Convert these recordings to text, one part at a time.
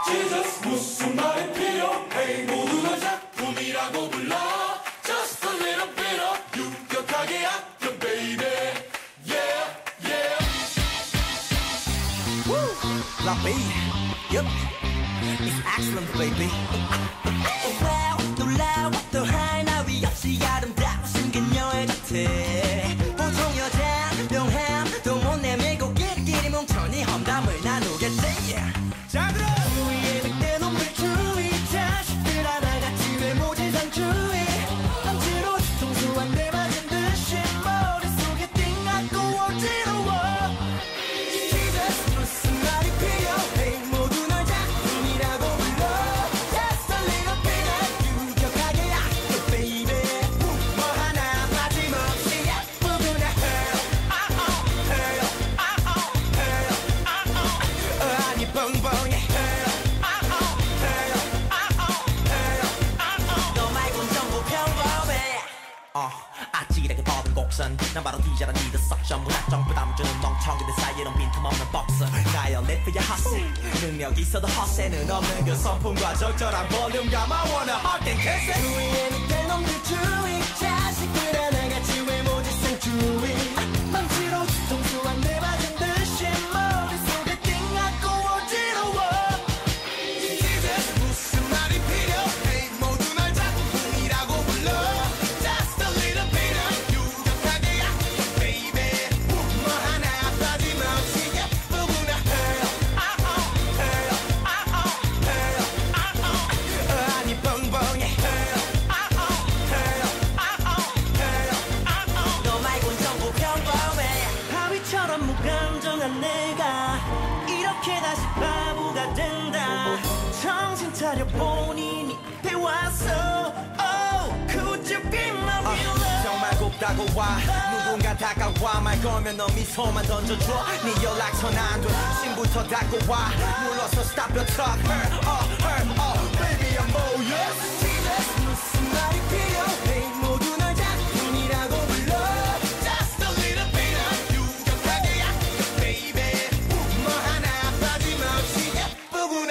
Jesus 무슨 말이 필요해 모두 널 작품이라고 불러 Just a little bit of 유격하게 아껴 baby Yeah yeah Woo! Love me Yup It's excellent baby Wow 놀라워 또 하나 위 없이 아름다우신 그녀의 곁에 보통 여자 명함 또 못 내밀고 끼리끼리 뭉쳐니 험담을 나누겠지 자 들어 주위에 늑대 놈들 주의 자식들 하나같이 외모지상주의 억지로 뒤통수 한 대 맞은 듯이 머릿속에 띵하고 어지러워 Jesus 무슨 말이 필요해 모두 널 작품이라고 불러 Just a little bit of 유격하게 아껴 baby 뭐 하나 빠짐없이 예쁘구나 아니 뻥뻥해 너 말곤 전부 평범해 아찔하게 뻗은 곡선 난 바로 뒤자란 니들 석션 문학적 부담 주는 멍청이들 사이에는 빈틈없는 복선 나의 랩의 헛세 능력 있어도 헛세는 없는 그 성품과 적절한 볼륨감 I wanna hug and kiss it 주위에 늑대 놈들 주의 자식들 하나같이 외모지상 주의 망치로 뒤통수 한 대 맞은 듯이 머릿속에 띵하고 어지러워 Jesus 무슨 말이 필요해 모두 널 작품이라고 불러 Just a little bit of 유격하게 아껴 baby 뭐 하나 빠짐없이 예쁘구나 아니 뻥뻥해 너 말곤 전부 평범해 하위처럼 무감정한 내가 이렇게 다시 바보가 된다 정신 차려 본인이 배웠어 Oh could you be my real love 정말 곱다고 와 누군가 다가와 말 걸면 너 미소만 던져줘 네 연락처 안돼 신부터 닫고 와 눌러서 stop your talk baby I'm all yours Jesus 무슨 말이 필요해 모두 널 작품이라고 불러 Just a little bit of 유격하게 아껴 baby 뭐 하나 빠짐없이 예쁘구나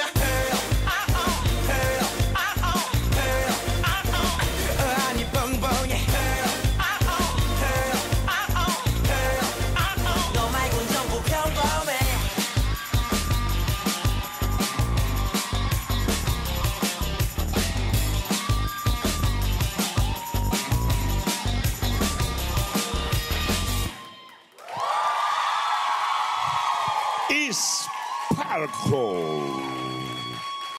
아니 뻥뻥해 너 말곤 전부 평범해 It's Sparkle.